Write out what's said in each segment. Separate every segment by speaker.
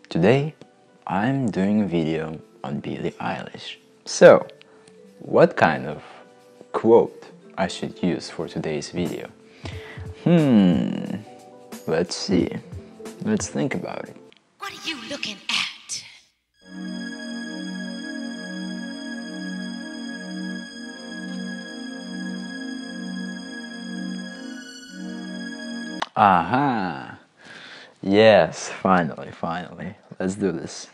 Speaker 1: Today, I'm doing a video on Billie Eilish. So, what kind of quote I should use for today's video? Let's see. Let's think about it.
Speaker 2: What are you looking at?
Speaker 1: Aha! Yes, finally. Let's do this.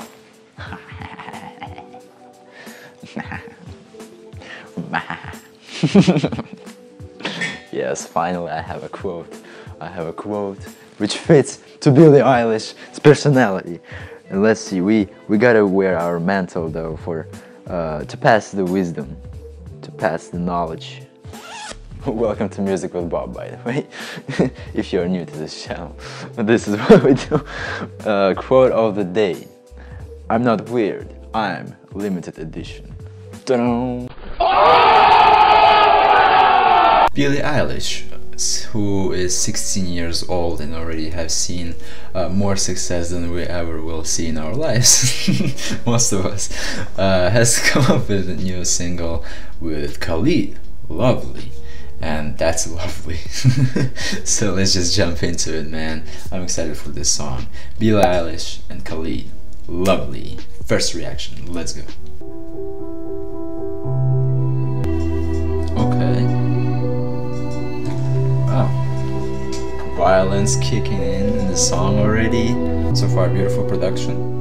Speaker 1: Yes, finally I have a quote. Which fits to Billie Eilish's personality. And let's see, we gotta wear our mantle though for to pass the wisdom, to pass the knowledge. Welcome to Music with Bob, by the way. If you're new to this channel, this is what we do. Quote of the day: I'm not weird, I'm limited edition. Ta-da! Billie Eilish, who is 16 years old and already have seen more success than we ever will see in our lives, most of us, has come up with a new single with Khalid, Lovely. And that's lovely. So let's just jump into it, man. I'm excited for this song. Billie Eilish and Khalid, Lovely. First reaction, let's go. Okay. Wow. Violence kicking in the song already. So far, beautiful production.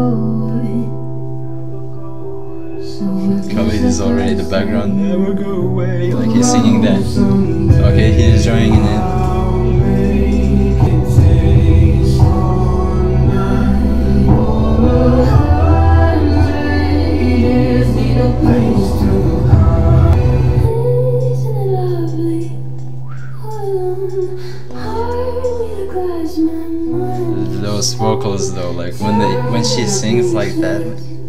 Speaker 1: Khalid is already in the background. Never go away. Like he's singing that. Okay, he's joining in it. Those vocals though, like when she sings like that,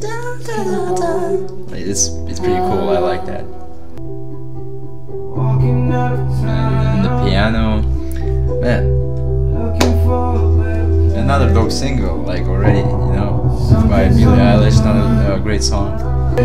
Speaker 1: it's pretty cool. I like that. And the piano, man. Another dope single, like already, you know, by Billie Eilish. Another great song.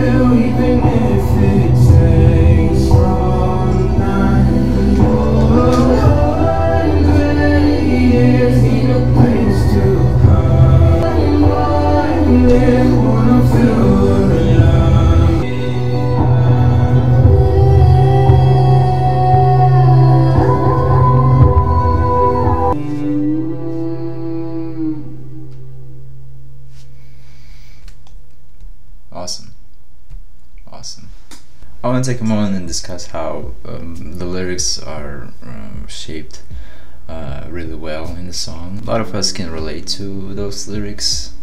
Speaker 1: Awesome. I want to take a moment and discuss how the lyrics are shaped really well in the song. A lot of us can relate to those lyrics.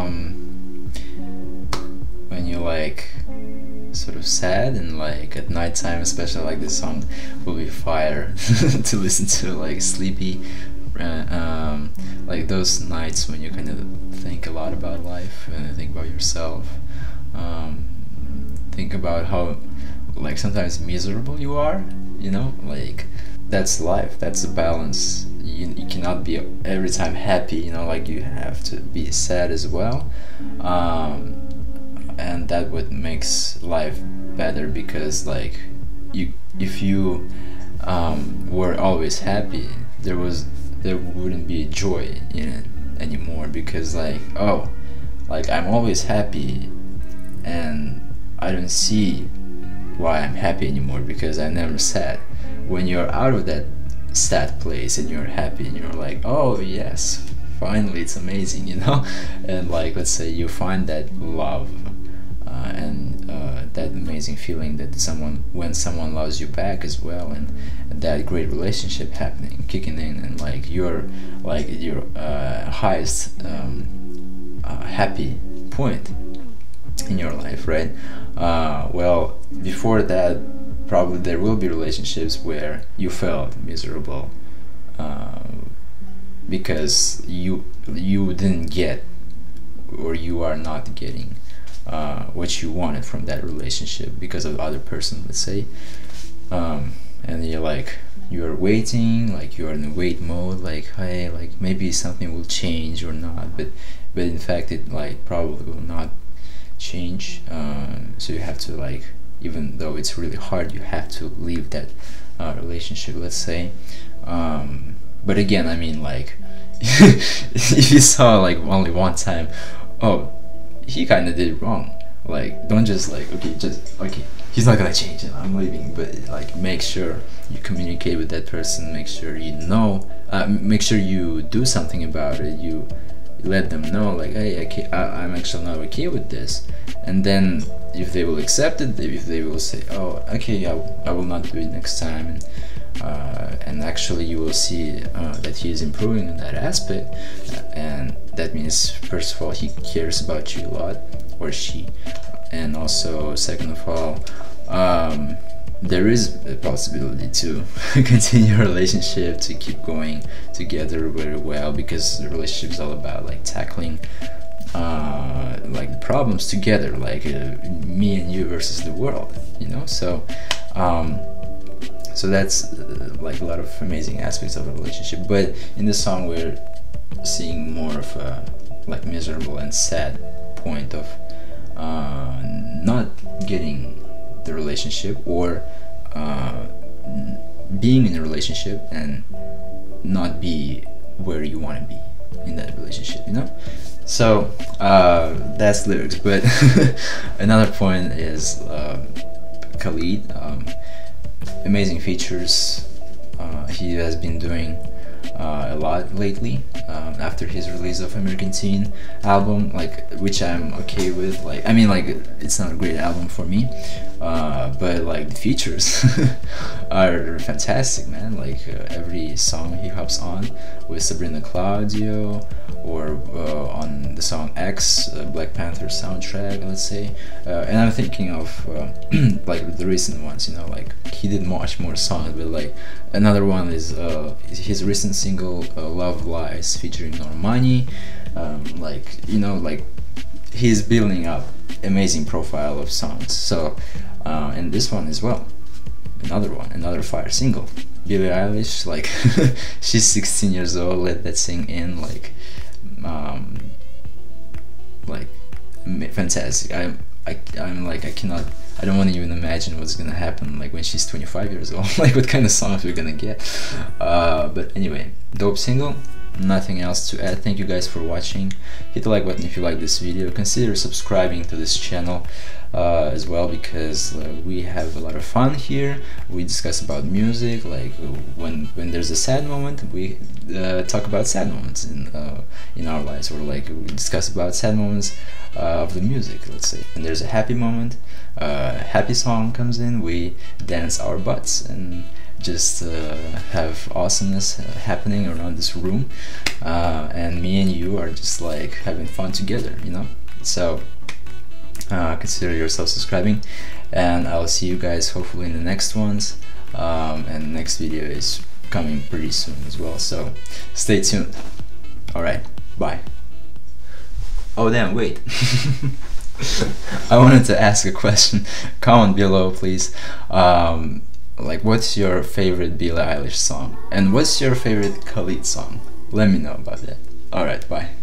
Speaker 1: When you're like sort of sad and like at nighttime, especially, like this song will be fire to listen to, like sleepy. Like those nights when you kind of think a lot about life and think about yourself. Think about how like sometimes miserable you are, you know, like that's life, that's the balance. You cannot be every time happy, you know, like you have to be sad as well, and that what makes life better, because like if you were always happy, there wouldn't be joy in it anymore, because like, oh, like I'm always happy and I don't see why I'm happy anymore, because I'm never sad. When you're out of that sad place and you're happy and you're like, oh yes, finally it's amazing, you know, and like let's say you find that love and that amazing feeling that when someone loves you back as well, and that great relationship happening, kicking in, and like your highest happy point in your life, right? Well, before that, probably there will be relationships where you felt miserable because you didn't get, or you are not getting what you wanted from that relationship because of the other person, let's say, and you're like, you're waiting, like you're in a wait mode, like hey, like maybe something will change or not, but in fact it like probably will not change. So you have to like, even though it's really hard, you have to leave that relationship, let's say. But again, I mean, like if you saw like only one time, oh, he kind of did it wrong, like don't just like okay, he's not gonna change and I'm leaving. But like make sure you communicate with that person, make sure you know, make sure you do something about it. You let them know like, hey, I'm actually not okay with this. And then if they will accept it, if they will say, oh okay, I will not do it next time, and actually you will see that he is improving in that aspect, and that means first of all he cares about you a lot, or she, and also second of all, there is a possibility to continue a relationship, to keep going together very well, because the relationship is all about like tackling like the problems together, like me and you versus the world, you know. So so that's like a lot of amazing aspects of a relationship. But in this song we're seeing more of a like miserable and sad point of not getting the relationship, or being in a relationship and not be where you want to be in that relationship, you know. So that's lyrics. But another point is Khalid, amazing features. He has been doing a lot lately after his release of American Teen album, like, which I'm okay with. Like, I mean, like, it's not a great album for me, but like the features are fantastic, man. Like every song he hops on with Sabrina Claudio, or on the song X, Black Panther soundtrack, let's say. And I'm thinking of like the recent ones, you know, like he did much more songs, but like another one is his recent single Love Lies featuring Normani. Like, you know, like he's building up amazing profile of songs. So and this one as well, another fire single. Billie Eilish, like she's 16 years old, let that sing in, like fantastic. I'm like, I don't want to even imagine what's gonna happen like when she's 25 years old, like what kind of songs we're gonna get. But anyway, dope single, nothing else to add. Thank you guys for watching. Hit the like button if you like this video. Consider subscribing to this channel as well, because we have a lot of fun here. We discuss about music, like when there's a sad moment, we talk about sad moments in our lives, or like we discuss about sad moments of the music, let's say. When there's a happy moment, happy song comes in, we dance our butts and just have awesomeness happening around this room, and me and you are just like having fun together, you know. So consider yourself subscribing, and I'll see you guys hopefully in the next ones, and the next video is coming pretty soon as well, so stay tuned. Alright, bye. Oh damn, wait. I wanted to ask a question. Comment below, please. Like, what's your favorite Billie Eilish song? And what's your favorite Khalid song? Let me know about that. Alright, bye.